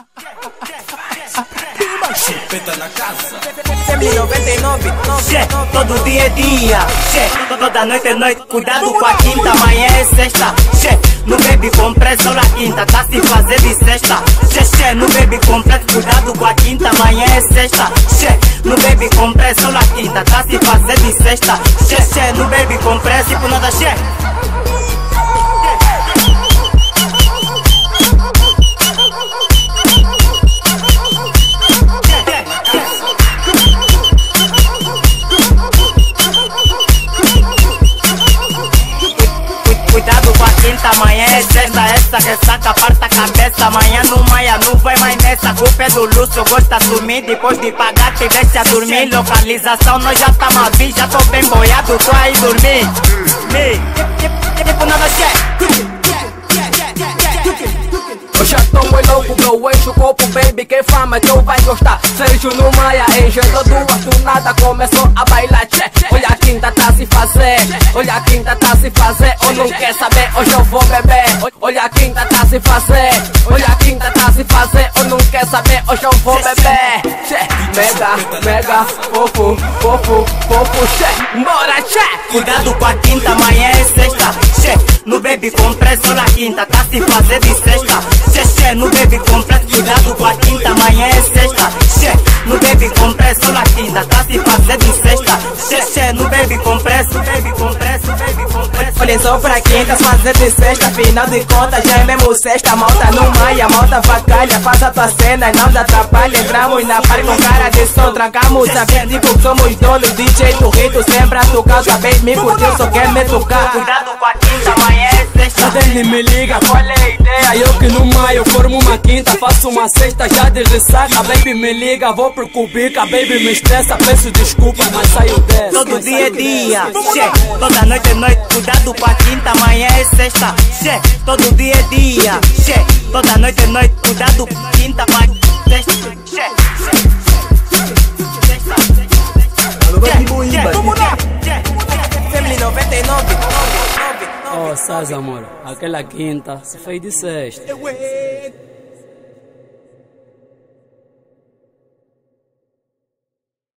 Chupeta na casa. Sempre 99, todo dia é dia, toda noite é noite. Cuidado com a quinta, amanhã é sexta. Não bebe com pressa, olha a quinta, tá se fazer de sexta. Não bebe com pressa, cuidado com a quinta, amanhã é sexta. Não bebe com pressa, olha a quinta, tá se fazer de sexta. Não bebe com pressa e por nada Cuidado com a quinta, amanhã é sexta. Essa ressaca parta a cabeça. Amanhã no maia, não vai mais nessa. Culpa é do luxo, gosta de sumir. Depois de pagar te deixa dormir. Localização, nós já tamo a vir. Já tô bem boiado, tô aí dormir. Tipo nada eu já tô muito louco, bro, enche o copo, baby, quem fama tu vai gostar. Sérgio no Maia, enchendo do nada começou a bailar, olha a quinta tá se fazer, olha a quinta tá se fazer, ou não quer saber, hoje eu vou beber. Olha a quinta tá se fazer, olha a quinta tá se fazer, ou não quer saber, hoje eu vou beber. Mega, fofo, bora, Cuidado com a quinta, amanhã é sexta. Não bebe com pressa, olha a quinta, tá se fazer de sexta. Não bebe com pressa, cuidado com a quinta, amanhã é sexta. Não bebe com pressa, olha a quinta, tá se fazer de sexta. Não bebe com pressa, bebe com pressa, bebe com pressa. Olha só pra quinta, fazer de sexta, afinal de contas já é mesmo sexta. Malta no maia, malta vacalha, faz a tua cena e não te atrapalha. Entramos na party com cara de som, trancamos a beat, tipo que somos donos. DJ do rito, sempre a tocar, sabem me curtir, só quer me tocar. Cuidado com a quinta, amanhã é sexta. Cadê ele me liga, qual é a ideia? Eu que no maio formo uma quinta, faço uma sexta já de ressaca. Baby me liga, vou pro cubica, baby me estressa, peço desculpa, mas saiu dessa. Todo dia é dia, toda noite é noite. Cuidado com a quinta, amanhã é sexta. Todo dia é dia, toda noite é noite. Cuidado com a quinta, amanhã é sexta. Family 99. Oh, sabes amor, aquela quinta se fez de sexta.